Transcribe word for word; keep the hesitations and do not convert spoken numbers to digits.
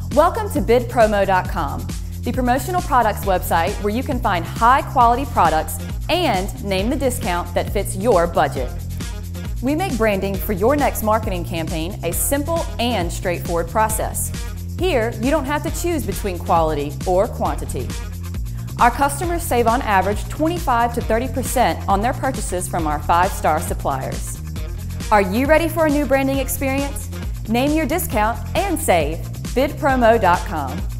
Welcome to Bid Promo dot com, the promotional products website where you can find high-quality products and name the discount that fits your budget. We make branding for your next marketing campaign a simple and straightforward process. Here, you don't have to choose between quality or quantity. Our customers save on average twenty-five to thirty percent on their purchases from our five-star suppliers. Are you ready for a new branding experience? Name your discount and save. Bid Promo dot com.